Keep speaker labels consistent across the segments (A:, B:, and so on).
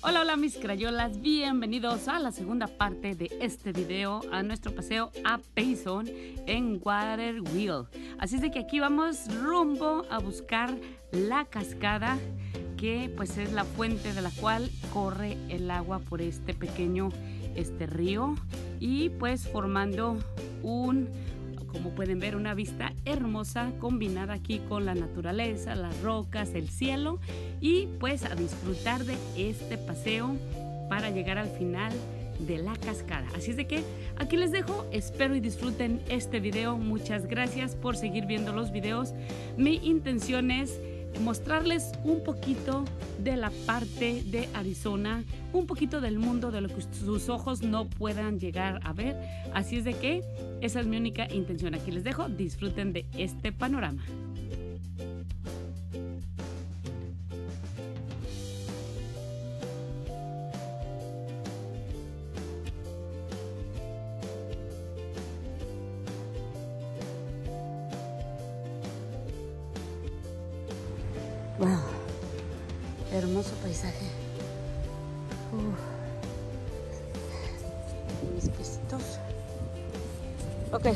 A: Hola, hola mis crayolas, bienvenidos a la segunda parte de este video, a nuestro paseo a Payson en Water Wheel. Así es de que aquí vamos rumbo a buscar la cascada que pues es la fuente de la cual corre el agua por este pequeño río y pues formando como pueden ver, una vista hermosa combinada aquí con la naturaleza, las rocas, el cielo y pues a disfrutar de este paseo para llegar al final de la cascada. Así es de que aquí les dejo, espero y disfruten este video. Muchas gracias por seguir viendo los videos. Mi intención es mostrarles un poquito de la parte de Arizona, un poquito del mundo de lo que sus ojos no puedan llegar a ver. Así es de que esa es mi única intención. Aquí les dejo, disfruten de este panorama. Wow, hermoso paisaje. Mis piecitos. Ok.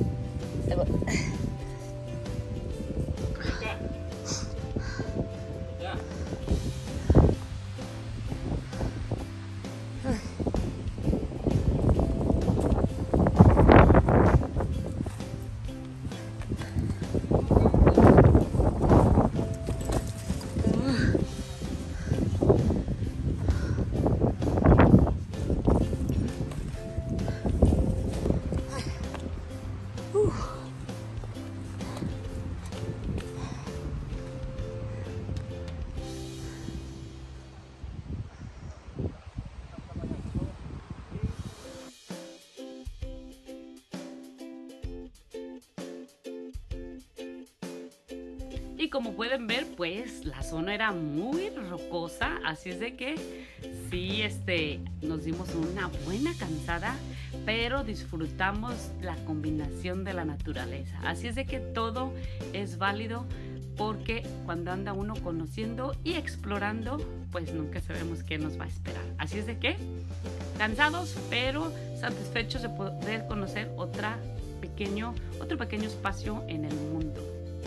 A: Y como pueden ver, pues la zona era muy rocosa, así es de que sí, nos dimos una buena cansada, pero disfrutamos la combinación de la naturaleza. Así es de que todo es válido porque cuando anda uno conociendo y explorando, pues nunca sabemos qué nos va a esperar. Así es de que cansados, pero satisfechos de poder conocer otro pequeño espacio en el mundo.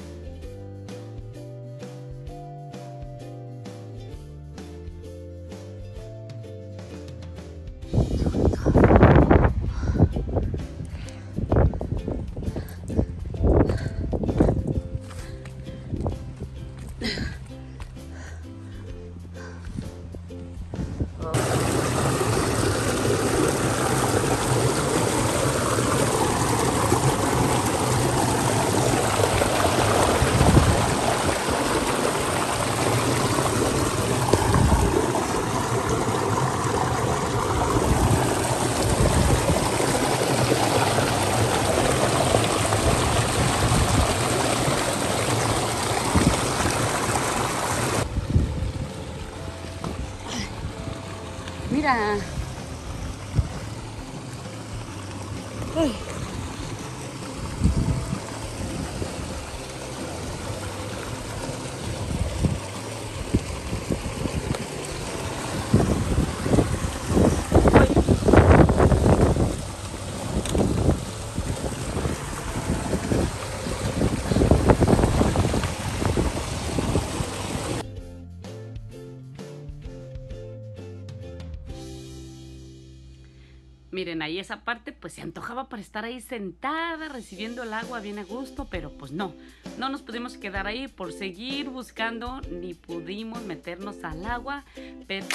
A: Mira. Uy. Miren, ahí esa parte pues se antojaba para estar ahí sentada recibiendo el agua bien a gusto, pero pues no nos pudimos quedar ahí por seguir buscando, ni pudimos meternos al agua, pero...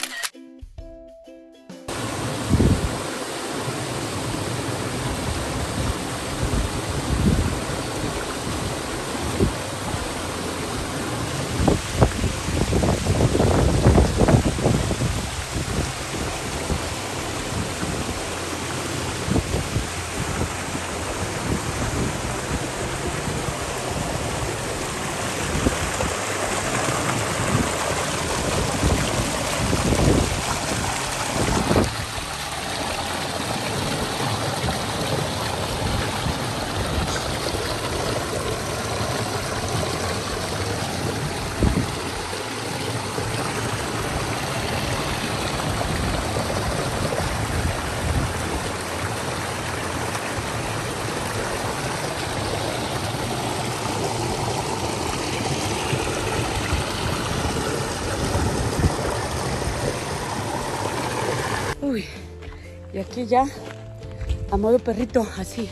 A: Y aquí ya a modo perrito, así.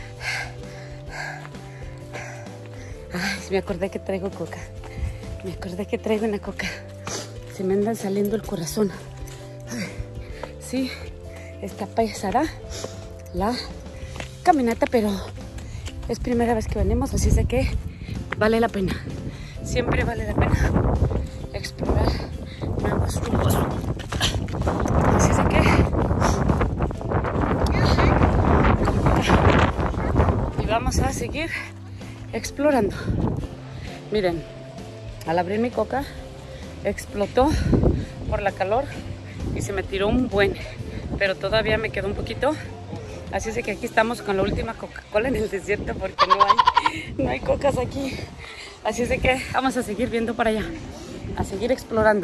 A: Ay, me acordé que traigo coca. Me acordé que traigo una coca. Se me andan saliendo el corazón. Ay, sí, esta pasará la caminata, pero es primera vez que venimos, así es de que vale la pena. Siempre vale la pena explorar nuevos rumbos. Así es de que y vamos a seguir explorando. Miren, al abrir mi coca explotó por la calor y se me tiró un buen, pero todavía me quedó un poquito. Así es de que aquí estamos con la última Coca-Cola en el desierto porque no hay cocas aquí. Así es de que vamos a seguir viendo para allá, a seguir explorando.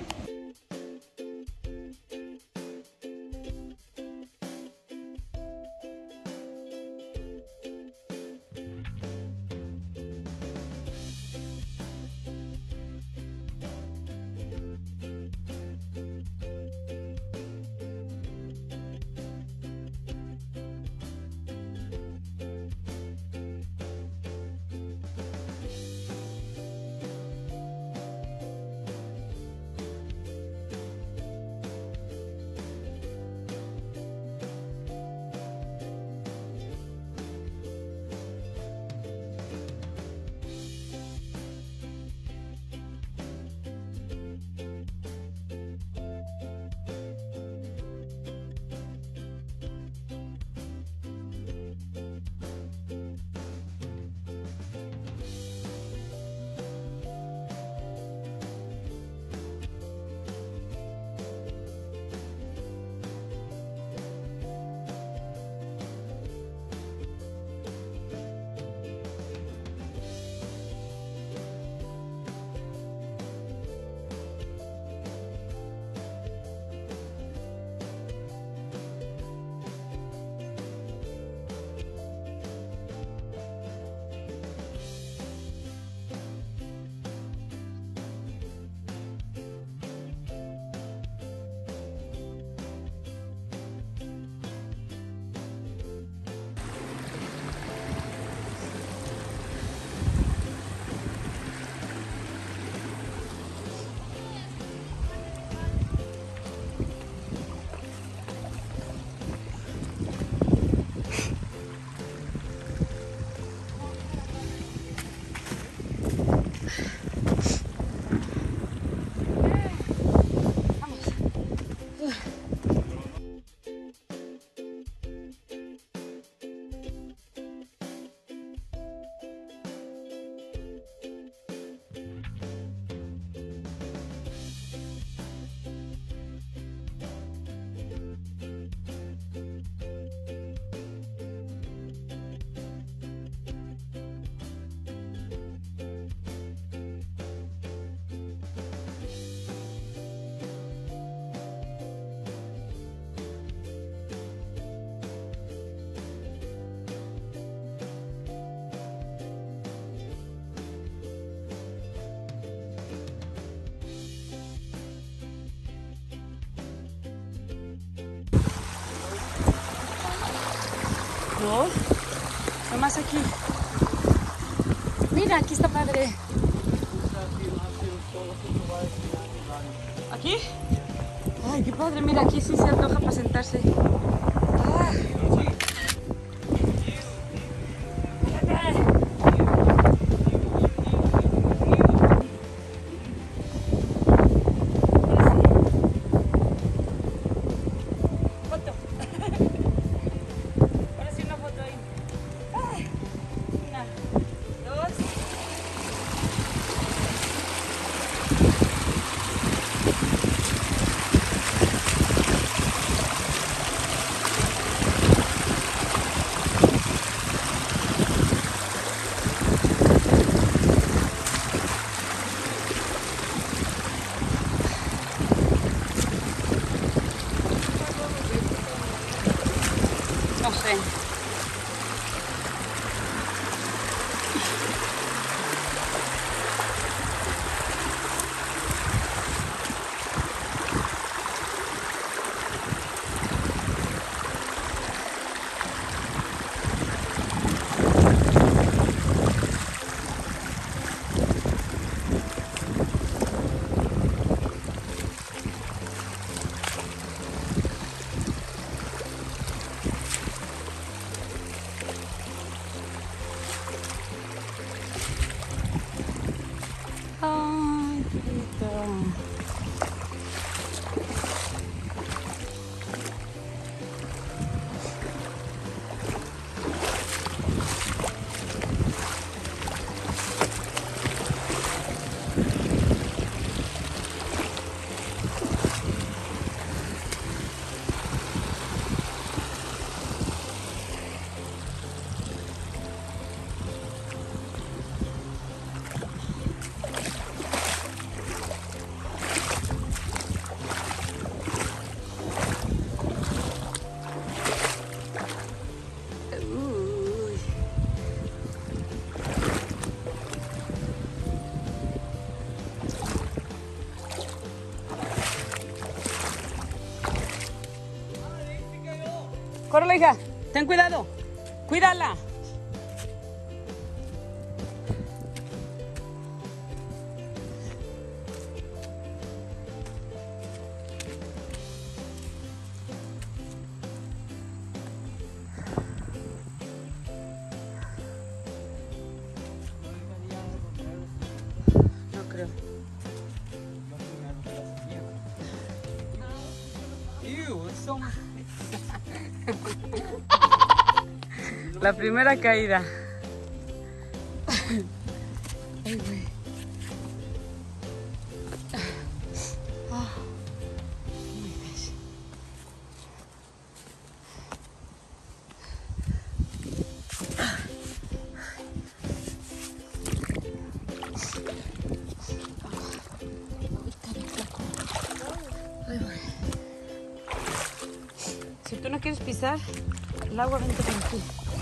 A: No, nomás aquí. Mira, aquí está padre. ¿Aquí? Ay, qué padre, mira, aquí sí se antoja para sentarse. Ah. No sé. Córrele, hija. Ten cuidado. Cuídala. No creo. La primera caída. Ay, güey. Oh my gosh. Ay, güey. Si tú no quieres pisar el agua, vente por aquí.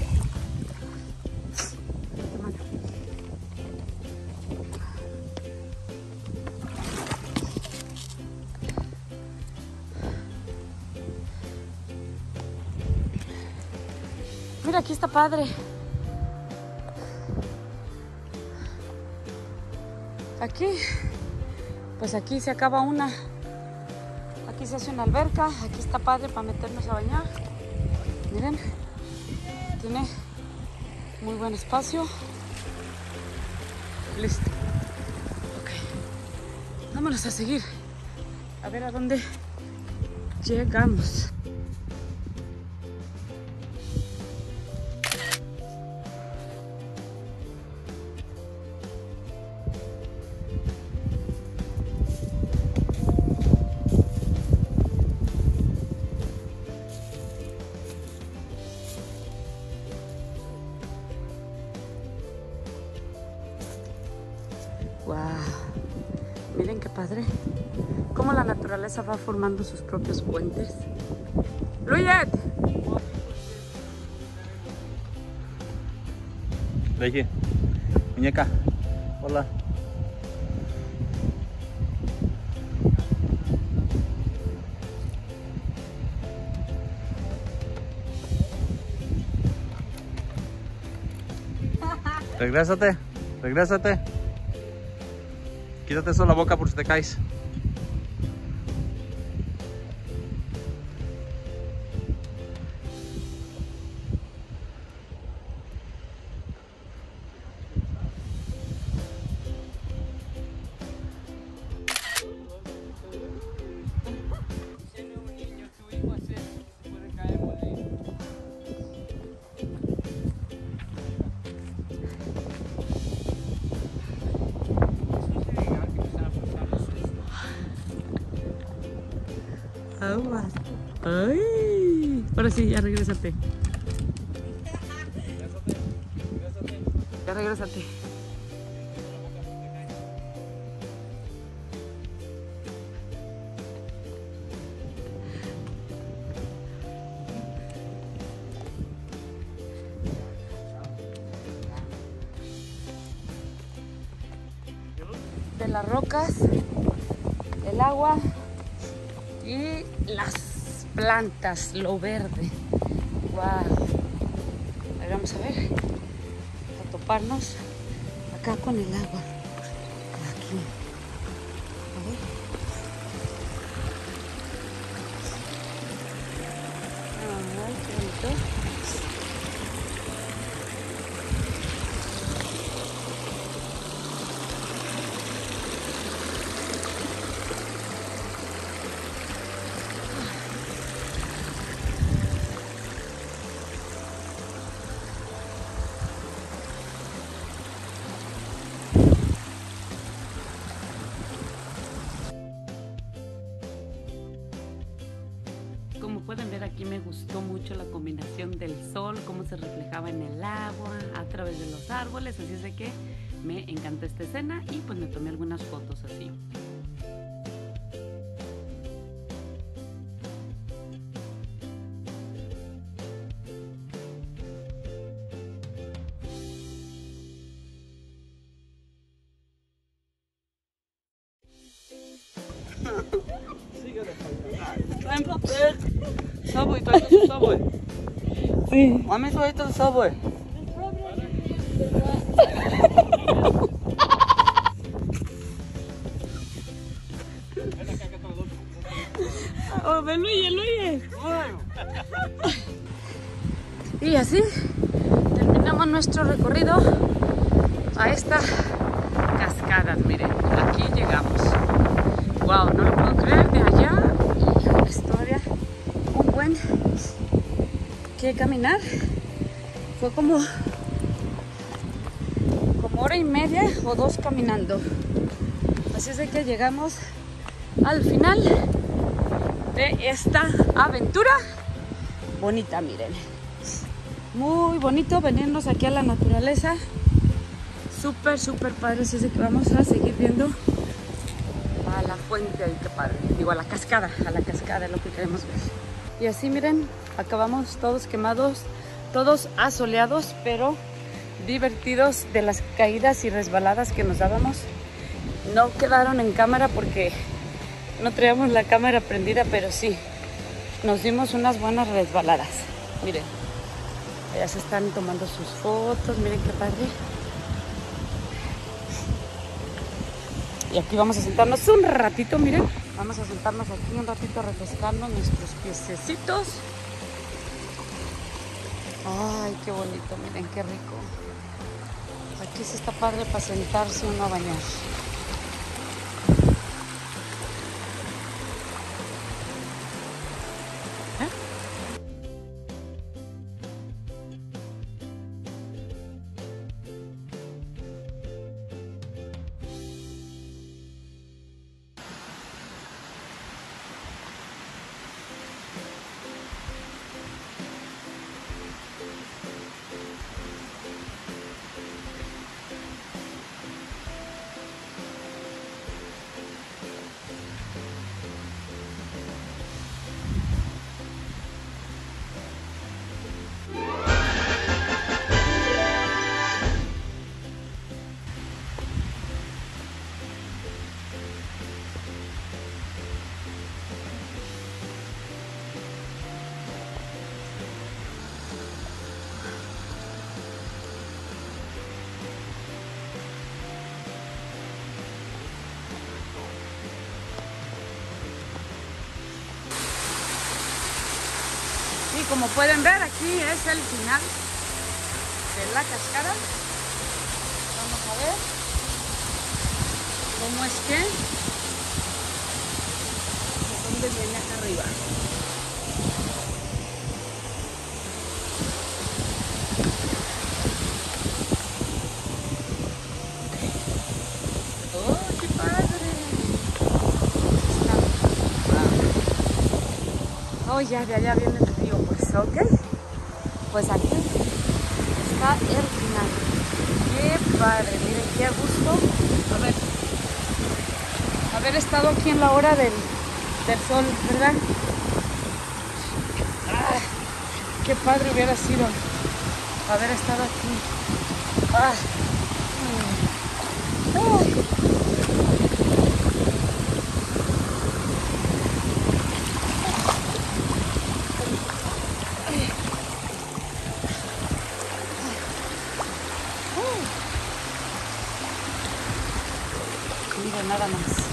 A: Mira, aquí está padre. Aquí, pues aquí se acaba una. Aquí se hace una alberca. Aquí está padre para meternos a bañar. Miren, tiene muy buen espacio. Listo. Ok, vámonos a seguir. A ver a dónde llegamos. Wow, miren qué padre. Cómo la naturaleza va formando sus propios puentes. ¡Luyet!
B: Lagi, muñeca. Hola. Regrésate, regrésate. Quítate eso la boca por si te caes.
A: Aguas. Ay, ahora sí, ya regrésate. Ya regrésate. De las rocas, el agua y las plantas, lo verde. Wow. Vamos a ver, a toparnos acá con el agua. Aquí. A ver. Ay, qué bonito. Como pueden ver, aquí me gustó mucho la combinación del sol, cómo se reflejaba en el agua, a través de los árboles, así es de que me encantó esta escena y pues me tomé algunas fotos así.
B: Sabay, tayo sa sabay.
A: Sí.
C: On his way to the subway.
A: Oh, ve Luis. Y así terminamos nuestro recorrido a esta cascada. Miren, aquí llegamos. Wow, no lo puedo creer, de allá. Híjoles, todavía un buen que caminar. Fue como hora y media o 2 caminando. Así es de que llegamos al final de esta aventura bonita. Miren, muy bonito venirnos aquí a la naturaleza, súper padre. Así es de que vamos a seguir viendo a la fuente ahí, qué padre, digo a la cascada es lo que queremos ver. Y así miren, acabamos todos quemados, todos asoleados, pero divertidos de las caídas y resbaladas que nos dábamos. No quedaron en cámara porque no traíamos la cámara prendida, pero sí, nos dimos unas buenas resbaladas. Miren, allá se están tomando sus fotos, miren qué padre. Y aquí vamos a sentarnos un ratito, miren. Vamos a sentarnos aquí un ratito refrescando nuestros piececitos. Ay, qué bonito, miren qué rico. Aquí sí está padre para sentarse uno a bañar. Y como pueden ver, aquí es el final de la cascada. Vamos a ver cómo es que de dónde viene acá arriba. ¡Oh, qué padre! Oh, ya de allá viene el río, pues, ¿ok? Pues aquí está el final. ¡Qué padre! Miren, qué gusto haber estado aquí en la hora del sol, ¿verdad? ¡Ah! ¡Qué padre hubiera sido haber estado aquí! ¡Ah! ¡Ay! Mira, nada más.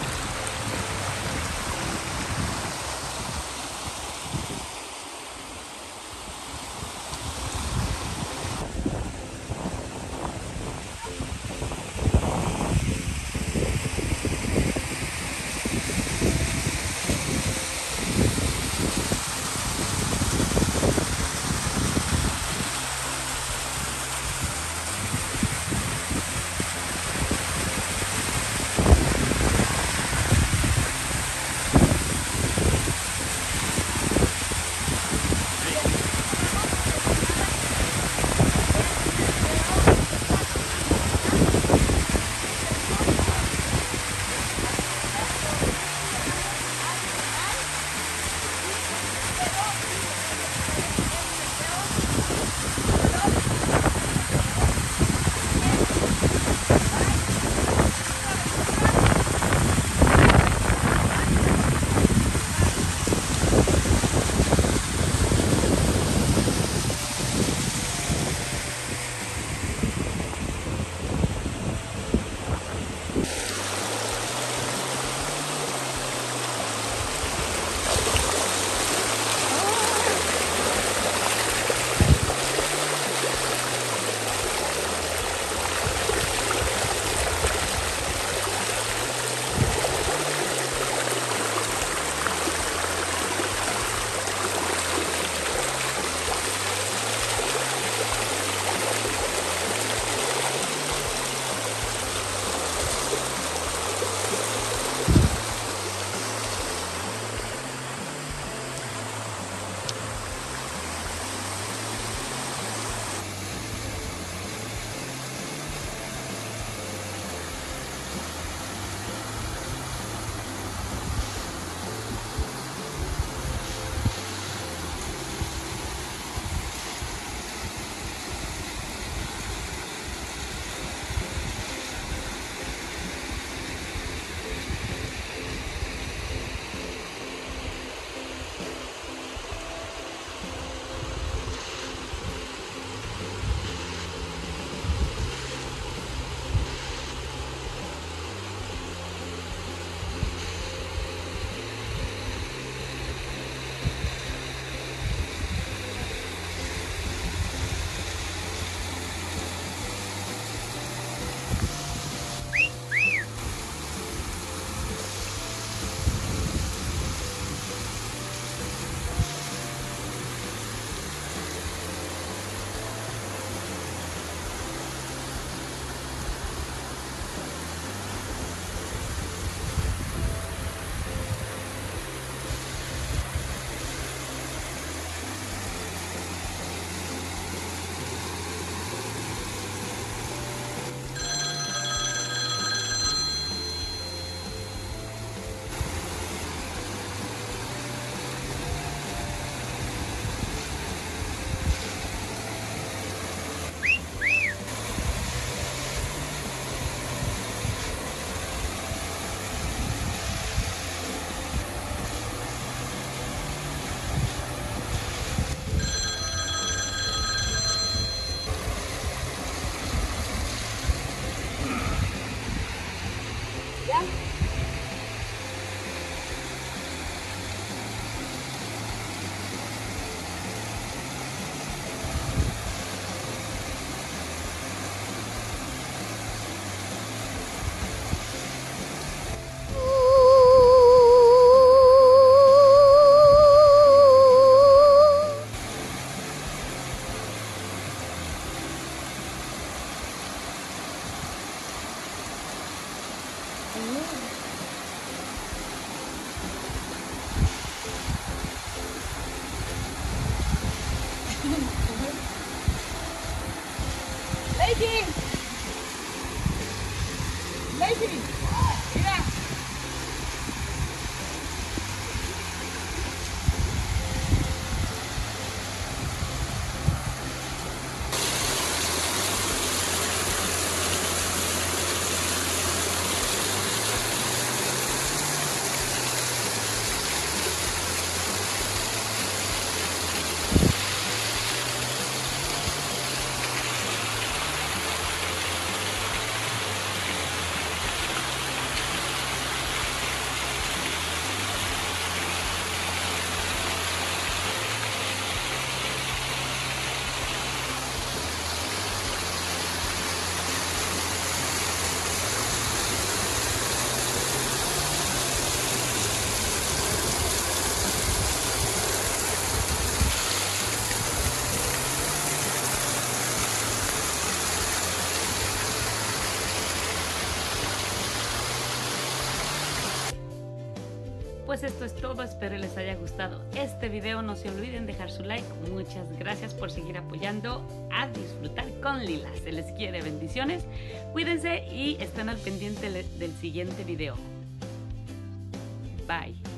A: pues esto es todo, espero les haya gustado este video. No se olviden dejar su like. Muchas gracias por seguir apoyando a Disfrutar con Lila. Se les quiere, bendiciones. Cuídense y estén al pendiente del siguiente video. Bye.